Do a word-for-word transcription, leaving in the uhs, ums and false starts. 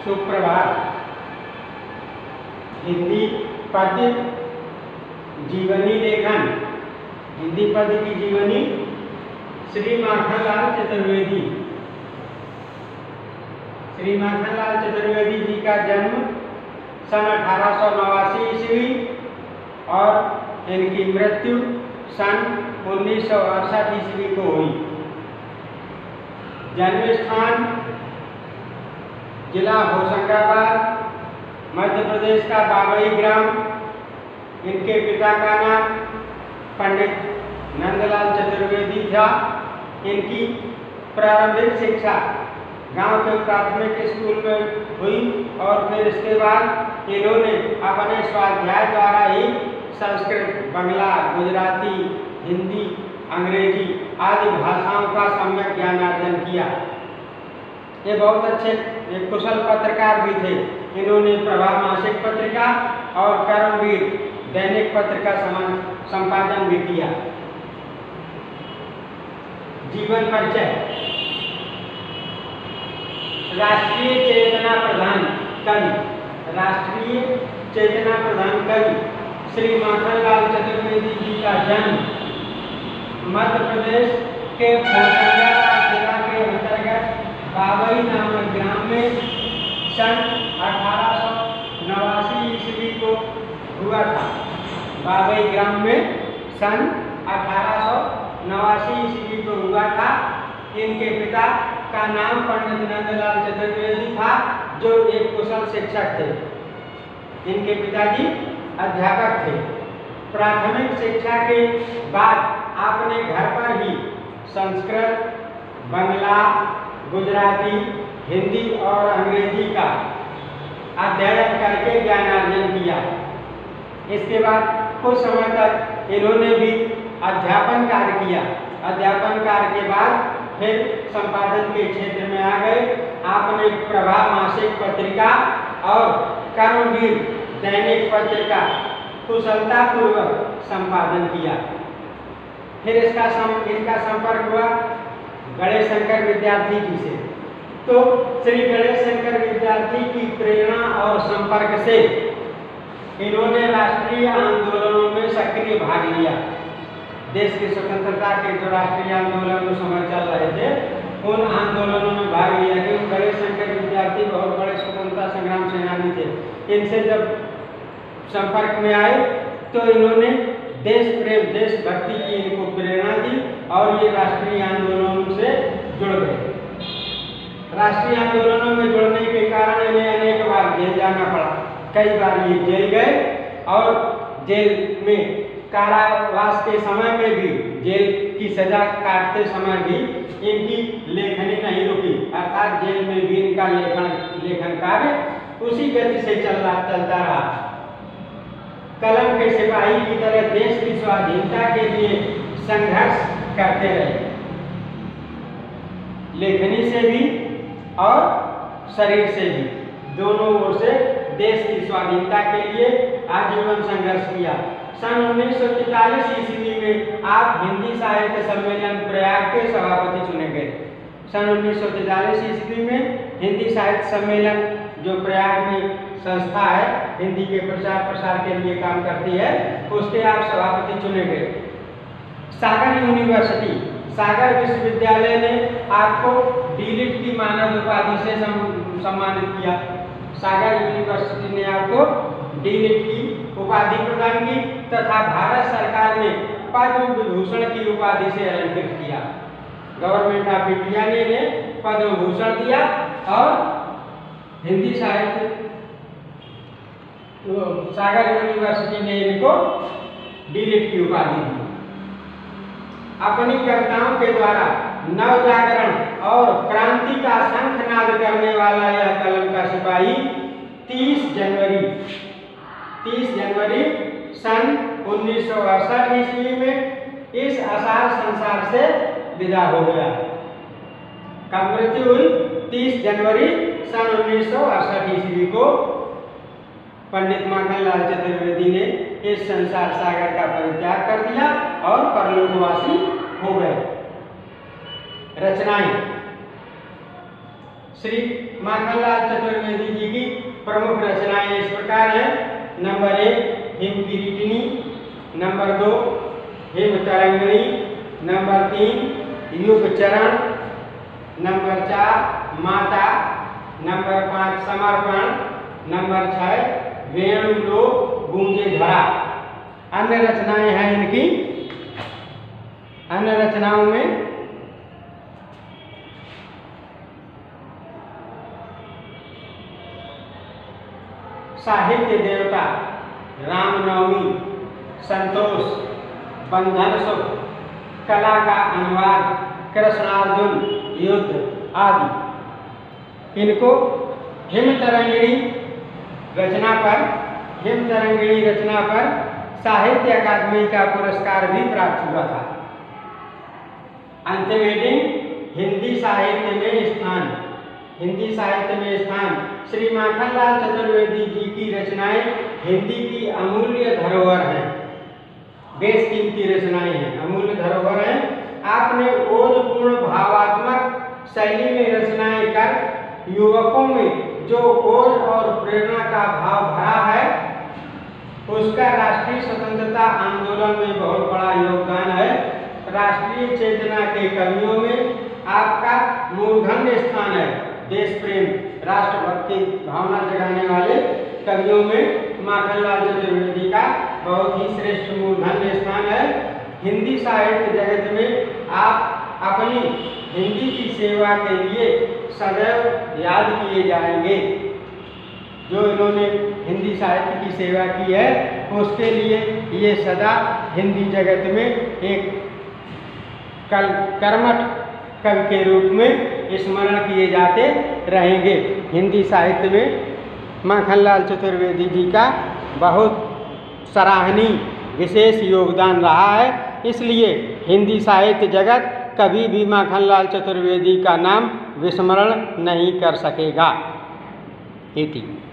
सुप्रभात। हिंदी पद्य जीवनी लेखन। हिंदी पद्य की जीवनी श्री माखनलाल चतुर्वेदी। श्री माखनलाल चतुर्वेदी जी का जन्म सन अठारह सौ नवासी ईस्वी और इनकी मृत्यु सन उन्नीस सौ अड़सठ ईस्वी को हुई। जन्म स्थान जिला होशंगाबाद, मध्य प्रदेश का बाबई ग्राम। इनके पिता का नाम पंडित नंदलाल चतुर्वेदी था। इनकी प्रारंभिक शिक्षा गांव के प्राथमिक स्कूल में हुई और फिर इसके बाद इन्होंने अपने स्वाध्याय द्वारा ही संस्कृत, बांग्ला, गुजराती, हिंदी, अंग्रेजी आदि भाषाओं का सम्यक ज्ञानार्जन किया। ये बहुत अच्छे एक कुशल पत्रकार भी थे। इन्होंने प्रभा मासिक पत्रिका और कर्मवीर दैनिक पत्रिका समान संपादन भी किया। जीवन परिचय। राष्ट्रीय चेतना प्रधान कवि राष्ट्रीय चेतना प्रधान कवि श्री माखनलाल चतुर्वेदी जी का जन्म मध्य प्रदेश के होशंगाबाद जिला के अंतर्गत बाबई नामक ग्राम में सन अठारह सौ नवासी ईस्वी को हुआ था। बाबई ग्राम में सन अठारह सौ नवासी ईस्वी को हुआ था। इनके पिता का नाम पंडित नंदलाल चतुर्वेदी था, जो एक कुशल शिक्षक थे। इनके पिताजी अध्यापक थे। प्राथमिक शिक्षा के बाद आपने घर पर ही संस्कृत, बांग्ला, गुजराती, हिंदी और अंग्रेजी का अध्ययन करके ज्ञानार्जन किया। इसके बाद कुछ समय तक इन्होंने भी अध्यापन कार्य किया। अध्यापन कार्य के बाद फिर संपादन के क्षेत्र में आ गए। आपने प्रभा मासिक पत्रिका और कर्मवीर दैनिक पत्रिका कुशलता पूर्वक संपादन किया। फिर इसका सम, इनका संपर्क हुआ गणेश शंकर विद्यार्थी जी से। तो श्री गणेश शंकर विद्यार्थी की प्रेरणा और संपर्क से इन्होंने राष्ट्रीय आंदोलनों में सक्रिय भाग लिया। देश की स्वतंत्रता के जो राष्ट्रीय आंदोलन उस समय चल रहे थे, उन आंदोलनों में भाग लिया। क्योंकि गणेश शंकर विद्यार्थी बहुत बड़े स्वतंत्रता संग्राम सेनानी थे। इनसे जब संपर्क में आए तो इन्होंने देश प्रेम, देशभक्ति की इनको प्रेरणा दी और ये राष्ट्रीय आंदोलनों से जुड़ गए। राष्ट्रीय आंदोलनों में जुड़ने के कारण इन्हें अनेक बार जेल जाना पड़ा। कई बार ये जेल गए और जेल में कारावास के समय में भी, जेल की सजा काटते समय भी इनकी लेखनी नहीं रुकी। अर्थात जेल में भी इनका लेखन लेखन कार्य उसी गति से चल रहा चलता रहा। कलम के सिपाही की तरह देश की स्वाधीनता के लिए संघर्ष करते रहे, लेखनी से भी और शरीर से भी, दोनों ओर से देश की स्वाधीनता के लिए आजीवन संघर्ष किया। सन उन्नीस सौ तैंतालीस ईस्वी में आप हिंदी साहित्य सम्मेलन प्रयाग के सभापति चुने गए। सन उन्नीस सौ तैंतालीस ईस्वी में हिंदी साहित्य सम्मेलन जो प्रयाग में संस्था है, हिंदी के प्रचार प्रसार के लिए काम करती है, उसके आप सभापति चुने गए। सागर यूनिवर्सिटी, सागर विश्वविद्यालय ने आपको डीलिट की मानद उपाधि से सम्मानित किया। सागर यूनिवर्सिटी ने आपको डीलिट की उपाधि प्रदान की तथा भारत सरकार ने पद्म विभूषण की उपाधि से अलंकृत किया। गवर्नमेंट ऑफ इंडिया ने इन्हें पद्म भूषण दिया और हिंदी साहित्य तो सागर यूनिवर्सिटी ने इनको डीलिट की उपाधि दी। अपनी कविताओं के द्वारा नव जागरण और क्रांति का शंखनाद करने वाला यह कलम का सिपाही तीस जनवरी सन उन्नीस सौ अड़सठ ईस्वी में इस असार संसार से विदा हो गया। कब मृत्यु हुई? तीस जनवरी सन उन्नीस सौ अड़सठ ईस्वी को पंडित माखनलाल चतुर्वेदी ने इस संसार सागर का परित्याग कर दिया और परलोकवासी हो गए। रचनाएं। श्री माखनलाल चतुर्वेदी जी की प्रमुख रचनाएं इस प्रकार हैं। नंबर एक हिम किरीटिनी, नंबर दो हिम तरंगिणी, नंबर तीन युग चरण, नंबर चार माता, नंबर पाँच समर्पण, नंबर छः वेणु लोक गूंजे धरा। अन्य रचनाएं हैं इनकी। अन्य रचनाओं में साहित्य देवता, रामनवमी, संतोष, बंधन सुख, कला का अनुवाद, कृष्णार्जुन युद्ध आदि। इनको हिम तरंगिणी रचना पर हिम तरंगिणी रचना पर साहित्य अकादमी का पुरस्कार भी प्राप्त हुआ था। अंतिम हिंदी साहित्य में स्थान। हिंदी साहित्य में स्थान श्री माखनलाल चतुर्वेदी जी की रचनाएं हिंदी की अमूल्य धरोहर हैं, बेशकीमती रचनाएं हैं, अमूल्य धरोहर हैं। आपने ओजपूर्ण भावात्मक शैली में रचनाएं कर युवकों में जो ओज और प्रेरणा का भाव भरा है, उसका राष्ट्रीय स्वतंत्रता आंदोलन में बहुत बड़ा योगदान है। राष्ट्रीय चेतना के कवियों में आपका मूर्धन्य स्थान है। देश प्रेम, राष्ट्रभक्ति भावना जगाने वाले कवियों में माखनलाल चतुर्वेदी का बहुत ही श्रेष्ठ मूर्धन्य स्थान है। हिंदी साहित्य जगत में आप अपनी हिंदी की सेवा के लिए सदैव याद किए जाएंगे। जो इन्होंने हिंदी साहित्य की सेवा की है उसके लिए ये सदा हिंदी जगत में एक कल कर्मठ कवि के रूप में स्मरण किए जाते रहेंगे। हिंदी साहित्य में माखनलाल चतुर्वेदी जी का बहुत सराहनीय विशेष योगदान रहा है। इसलिए हिंदी साहित्य जगत कभी भी माखनलाल चतुर्वेदी का नाम विस्मरण नहीं कर सकेगा। इति